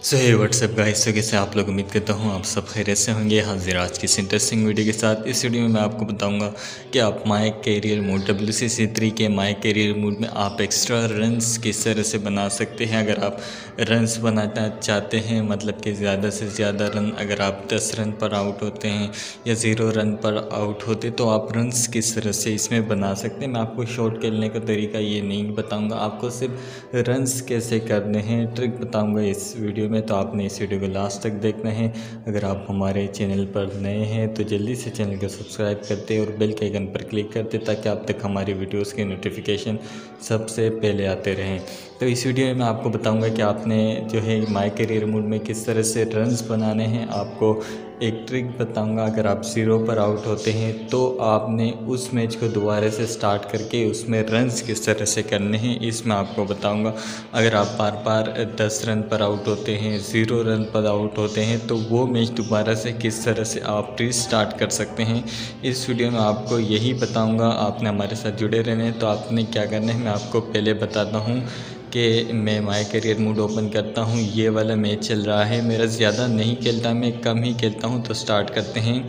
सो हे WhatsApp guys, तो कैसे आप लोग। उम्मीद करता हूँ आप सब खैरियत से होंगे। हाजिर आज की इंटरेस्टिंग वीडियो के साथ। इस वीडियो में मैं आपको बताऊंगा कि आप माई कैरियर मोड WCC3 के माई कैरियर मोड में आप एक्स्ट्रा रन्स किस तरह से बना सकते हैं। अगर आप रन्स बनाना चाहते हैं, मतलब कि ज़्यादा से ज़्यादा रन, अगर आप 10 रन पर आउट होते हैं या 0 रन पर आउट होते तो आप रन्स किस तरह से इसमें बना सकते हैं। मैं आपको शॉट खेलने का तरीका ये नहीं बताऊँगा, आपको सिर्फ रन्स कैसे करने हैं ट्रिक बताऊँगा इस वीडियो में। तो आपने इस वीडियो को लास्ट तक देखना है। अगर आप हमारे चैनल पर नए हैं तो जल्दी से चैनल को सब्सक्राइब करते और बेल के आइकन पर क्लिक करते ताकि आप तक हमारी वीडियोस के नोटिफिकेशन सबसे पहले आते रहें। तो इस वीडियो में मैं आपको बताऊंगा कि आपने जो है माई कैरियर मोड में किस तरह से रन्स बनाने हैं। आपको एक ट्रिक बताऊंगा, अगर आप 0 पर आउट होते हैं तो आपने उस मैच को दोबारा से स्टार्ट करके उसमें रन्स किस तरह से करने हैं, इसमें आपको बताऊंगा। अगर आप बार बार 10 रन पर आउट होते हैं, 0 रन पर आउट होते हैं, तो वो मैच दोबारा से किस तरह से आप रीस्टार्ट कर सकते हैं, इस वीडियो में आपको यही बताऊंगा। आपने हमारे साथ जुड़े रहने हैं। तो आपने क्या करना है मैं आपको पहले बताता हूँ कि मैं माई कैरियर मोड ओपन करता हूँ। ये वाला मैच चल रहा है मेरा, ज़्यादा नहीं खेलता, मैं कम ही खेलता हूँ। तो स्टार्ट करते हैं।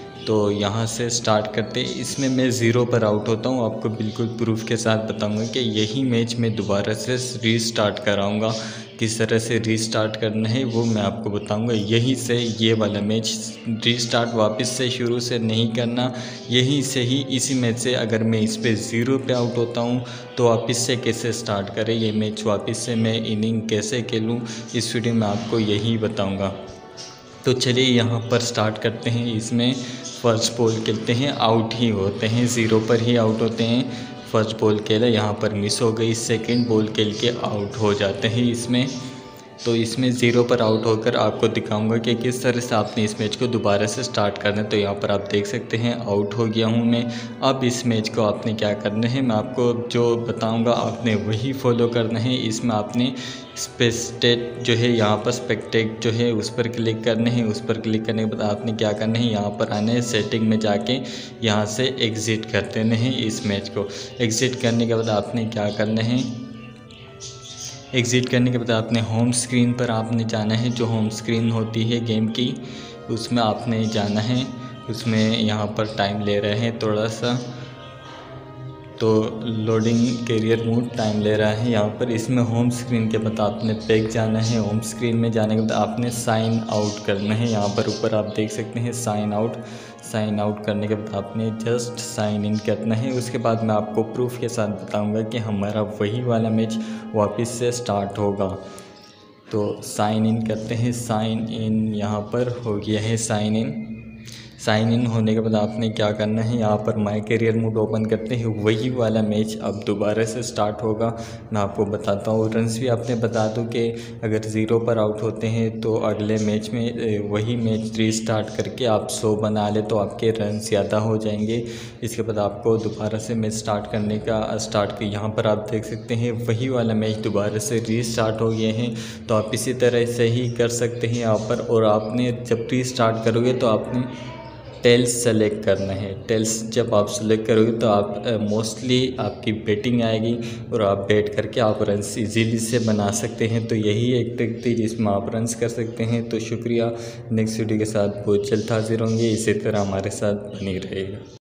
तो यहाँ से स्टार्ट करते हैं। इसमें मैं 0 पर आउट होता हूँ। आपको बिल्कुल प्रूफ के साथ बताऊँगा कि यही मैच मैं दोबारा से रीस्टार्ट कराऊँगा। किस तरह से रीस्टार्ट करना है वो मैं आपको बताऊँगा। यहीं से ये वाला मैच रीस्टार्ट वापस से शुरू से नहीं करना, यहीं से ही इसी मैच से। अगर मैं इस पे 0 पे आउट होता हूँ तो वापस से कैसे स्टार्ट करें ये मैच, वापस से मैं इनिंग कैसे खेलूँ, इस वीडियो में आपको यही बताऊँगा। तो चलिए यहाँ पर स्टार्ट करते हैं। इसमें फर्स्ट बॉल खेलते हैं, आउट ही होते हैं, 0 पर ही आउट होते हैं। फर्स्ट बॉल खेला, यहाँ पर मिस हो गई। सेकंड बॉल खेल के आउट हो जाते हैं इसमें। तो इसमें 0 पर आउट होकर आपको दिखाऊंगा कि किस तरह से आपने इस मैच को दोबारा से स्टार्ट करना है। तो यहाँ पर आप देख सकते हैं आउट हो गया हूँ मैं। अब इस मैच को आपने क्या करना है मैं आपको जो बताऊंगा आपने वही फॉलो करना है। इसमें आपने स्पेक्टेट जो है, यहाँ पर स्पेक्टेट जो है उस पर क्लिक करने हैं। उस पर क्लिक करने के बाद आपने क्या करना है, यहाँ पर आना है, सेटिंग में जाके यहाँ से एग्ज़िट कर देने हैं इस मैच को। एग्ज़िट करने के बाद आपने क्या करना है, एग्ज़िट करने के बाद आपने होम स्क्रीन पर आपने जाना है। जो होम स्क्रीन होती है गेम की, उसमें आपने जाना है। उसमें यहाँ पर टाइम ले रहे हैं थोड़ा सा, तो लोडिंग कैरियर मोड टाइम ले रहा है यहाँ पर। इसमें होम स्क्रीन के बाद आपने बैक जाना है। होम स्क्रीन में जाने के बाद आपने साइन आउट करना है। यहाँ पर ऊपर आप देख सकते हैं साइन आउट। साइन आउट करने के बाद आपने जस्ट साइन इन करना है। उसके बाद मैं आपको प्रूफ के साथ बताऊंगा कि हमारा वही वाला मैच वापस से स्टार्ट होगा। तो साइन इन करते हैं। साइन इन यहाँ पर हो गया है, साइन इन। साइन इन होने के बाद आपने क्या करना है, यहाँ पर माई कैरियर मोड ओपन करते हैं। वही वाला मैच अब दोबारा से स्टार्ट होगा। मैं आपको बताता हूँ रन्स भी आपने बता दूँ कि अगर 0 पर आउट होते हैं तो अगले मैच में वही मैच रीस्टार्ट करके आप 100 बना ले तो आपके रन ज़्यादा हो जाएंगे। इसके बाद आपको दोबारा से मैच स्टार्ट करने का यहाँ पर आप देख सकते हैं वही वाला मैच दोबारा से रीस्टार्ट हो गए हैं। तो आप इसी तरह से ही कर सकते हैं यहाँ पर। और आपने जब रीस्टार्ट करोगे तो आपने टेल्स सेलेक्ट करना है। टेल्स जब आप सेलेक्ट करोगे तो आप मोस्टली आपकी बैटिंग आएगी और आप बैट करके आप रन्स इजीली से बना सकते हैं। तो यही एक ट्रिक थी जिसमें आप रन्स कर सकते हैं। तो शुक्रिया। नेक्स्ट वीडियो के साथ बहुत जल्द हाजिर होंगे। इसी तरह हमारे साथ बनी रहेगा।